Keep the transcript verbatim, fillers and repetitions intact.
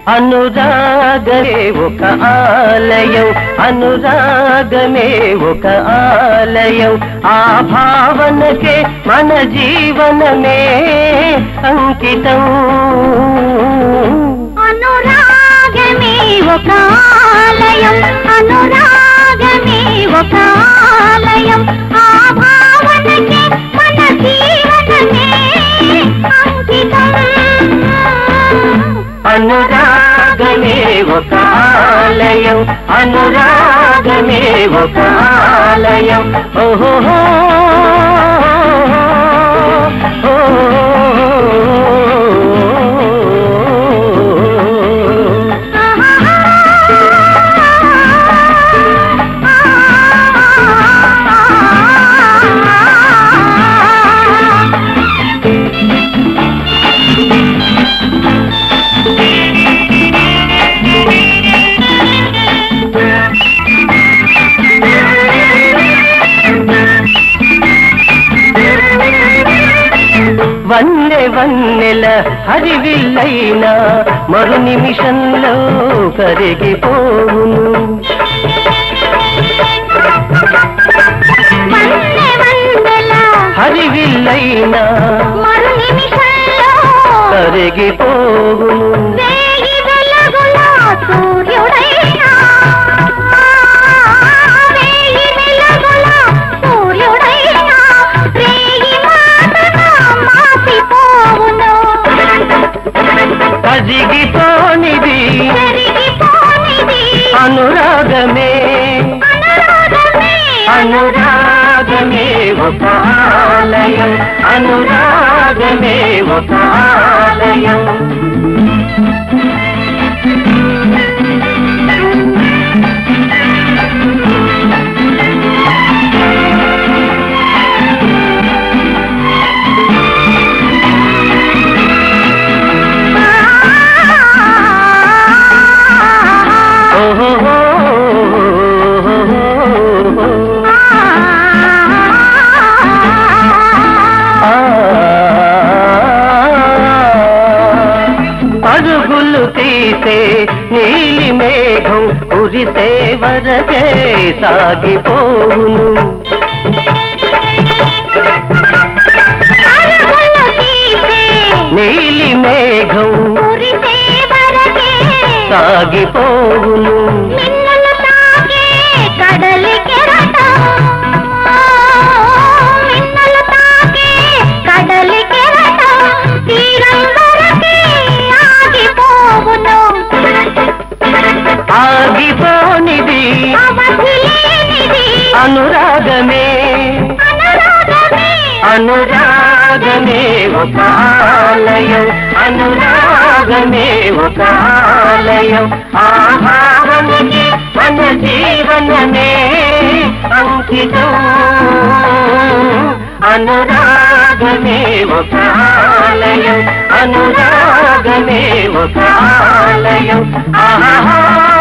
అనురాగమే ఒక ఆలయం, అనురాగమే ఒక ఆలయం. ఆ భావనకే మన జీవనమే అంకితం. అనురాగమే ఒక ఆలయం, అనురాగమే ఒక ఆలయం. ఆ భావనకే మన జీవనమే అంకితం. అనురాగమే ఒక ఆలయం, అనురాగమే ఒక ఆలయం. ఓహో వన్నె వన్నెల హరివిల్లైనా మరు నిమిషంలో కరిగిపోవును. హరివిల్లైనా మరు నిమిషంలో కరిగిపోవును. వేయి వెలుగుల సూర్యుడైనా, వేయి వెలుగుల సూర్యుడైనా వేయి మాటన మాసిపోవును. కరిగిపోనిది కరిగిపోనిది అనురాగమే, అనురాగమే అనురాగమే ఒక ఆలయం, అనురాగమే ఒక ఆలయం. పరుగులు తీసే నీలి మేఘం కురిసే వరకే సాగిపోవును. నీలి మేఘం కురిసే వరకే సాగిపోవును. మిన్నులు తాకే కడలి కెరటం, మిన్నులు తాకే కడలి కెరటం తీరం వరకే ఆగిపోవును. ఆగిపోనిది అవధిలేనిది అనురాగమే, అనురాగమే అనురాగమే ఒక ఆలయం, అనురాగమే ఒక ఆలయం. ఆ భావనకి మన జీవనమే అంకితం. అనురాగమే ఒక ఆలయం, అనురాగమే ఒక ఆలయం. ఆహా